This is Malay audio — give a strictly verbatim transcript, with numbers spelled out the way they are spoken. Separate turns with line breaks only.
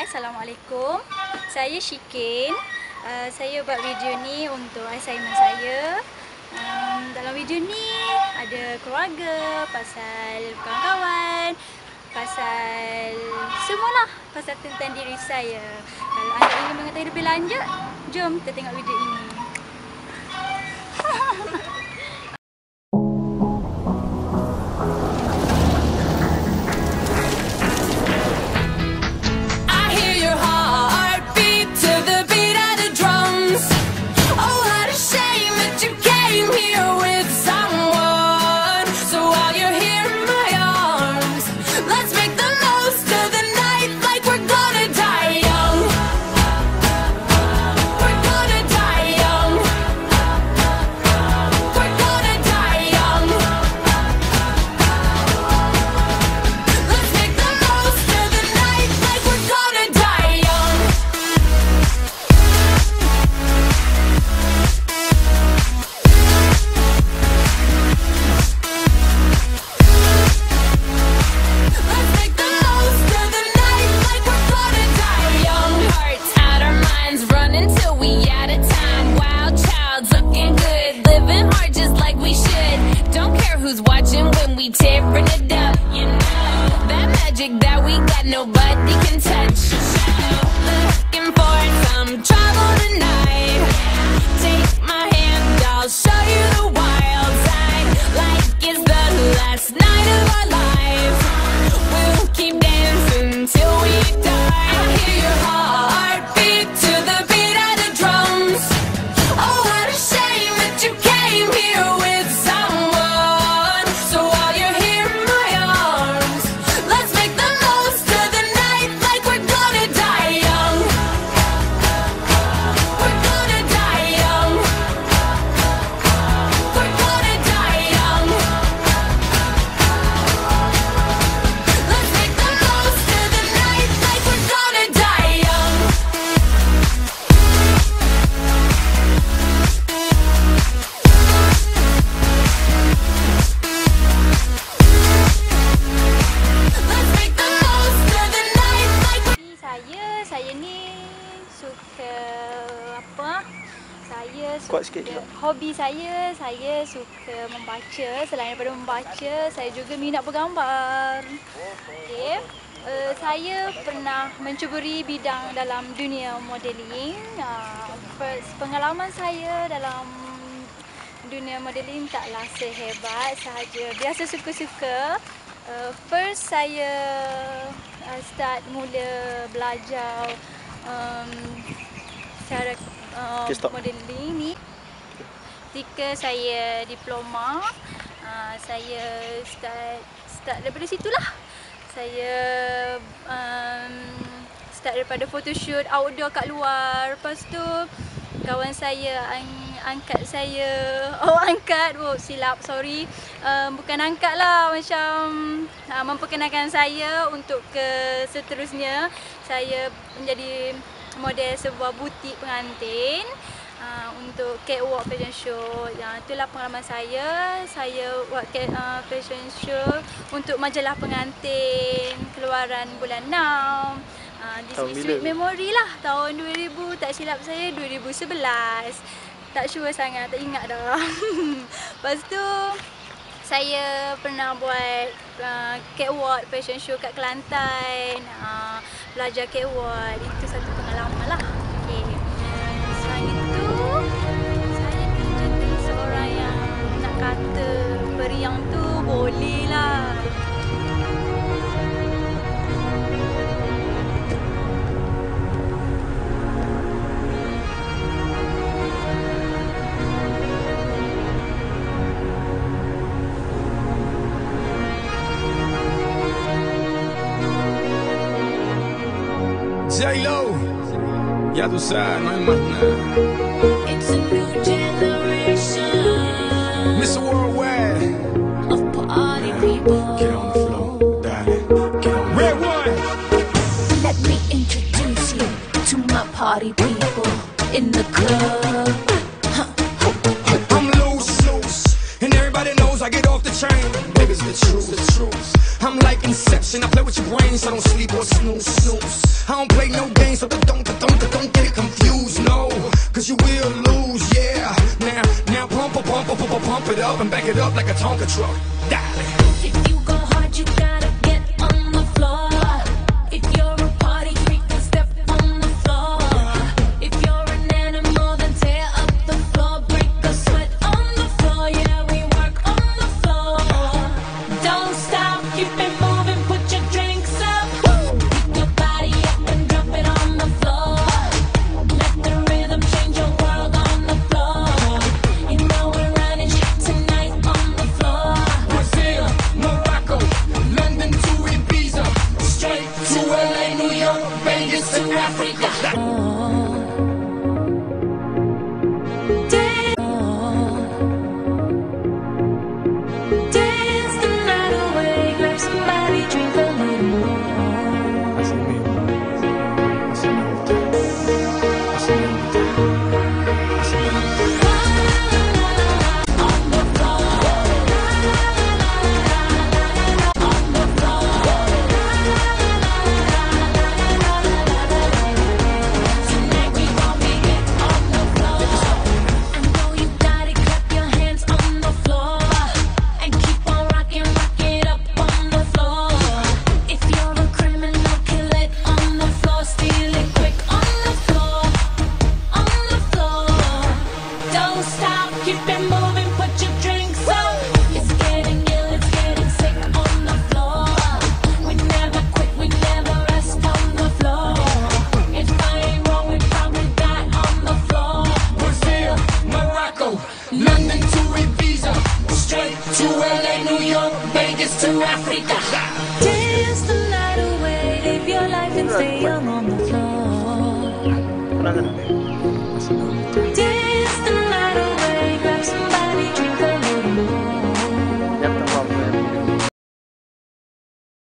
Hai, Assalamualaikum. Saya Shikin. Uh, saya buat video ni untuk assignment saya. Um, dalam video ni ada keluarga, pasal kawan-kawan, pasal semualah, pasal tentang diri saya. Kalau anda ingin mengetahui lebih lanjut, jom kita tengok video ini.
Tearing it up, you know that magic that we got, nobody can touch. Looking for some trouble tonight. Take my hand, I'll show you the wild side. Like it's the last night of our lives. We'll keep dancing till we die. I hear your heartbeat to the beat of the drums. Oh, what a shame that you came here with someone. So while you're here in my arms, let's make the most of the night like we're gonna die young. We're gonna die young. We're gonna die young. Let's make the most of the night like we're gonna die young. Let's make the most of the night like we're
Saya, saya ni suka apa? Saya
Kuat
suka
sikit.
hobi saya, saya suka membaca. Selain daripada membaca, saya juga minat bergambar. Okey. Uh, saya pernah mencuburi bidang dalam dunia modeling. Uh, first, pengalaman saya dalam dunia modeling taklah sehebat sahaja. Biasa suka-suka. Uh, first saya uh, start mula belajar um, cara uh,
Okay, stop.
modeling ni ketika saya diploma. Uh, saya start start daripada situlah. Saya um, start daripada photoshoot outdoor kat luar. Lepas tu kawan saya ang- angkat saya. Oh, angkat. Oh, silap. Sorry. Um, bukan angkat lah. Macam uh, memperkenalkan saya untuk ke seterusnya. Saya menjadi model sebuah butik pengantin. Uh, untuk catwalk fashion show. Ya, itulah pengalaman saya. Saya buat cat, uh, fashion show untuk majalah pengantin keluaran bulan enam. Uh, This
Tahun
is
bila?
Sweet Memory lah. Tahun dua ribu, tak silap saya dua ribu sebelas. Tak sure sangat, tak ingat dah. Lepas tu saya pernah buat uh, catwalk fashion show kat Kelantan. Uh, belajar catwalk. Itu satu pengalaman lah. Okay. Selain itu, saya ni jadi seorang yang nak kata periang tu boleh lah.
J-Lo, ya tú sabes, no hay más nada.
It's a new generation
Mister Worldwide,
of party people.
get on the floor, darling, get on. Red one,
Let me introduce you to my party people in the club.
I'm loose, loose, and everybody knows I get off the train. Niggas the truth, the truth. I'm like Inception, I play with your brain so don't sleep or snooze, snooze. I don't play no games, so don't, don't, don't, don't get it confused, no. Cause you will lose, yeah. Now, now pump, pump, pump, pump, pump it up and back it up like a Tonka truck. Darling.
If you go hard, you gotta get on the floor. If you're a party freak, then step on the floor. If you're an animal, then tear up the floor. Break a sweat on the floor, yeah, we work on the floor. Don't stop, keep it moving, put your drinks up. Pick your body up and drop it on the floor. Let the rhythm change your world on the floor. You know we're running shit tonight on the floor.
Brazil, Morocco, London to Ibiza, straight to L A, New York, Vegas to Africa.
Dance the night away, grab somebody, drink a little more.
Así mismo, así me gusta, así me gusta, así me gusta.
On the floor, on the floor. Tonight we gon' make it on the floor. I know you got it, clap your hands on the floor. And keep on rocking, rock it up on the floor. If you're a criminal, kill it on the floor. Steal it quick on the floor, on the floor. Don't stop, keep it moving, put your drinks up. It's getting ill, it's getting sick on the floor. We never quit, we never rest on the floor. If I ain't wrong, we probably die on the floor.
Brazil, Morocco, London to Ibiza, straight to L A, New York, Vegas to Africa.
Dance the night away, live your life and stay young on the floor.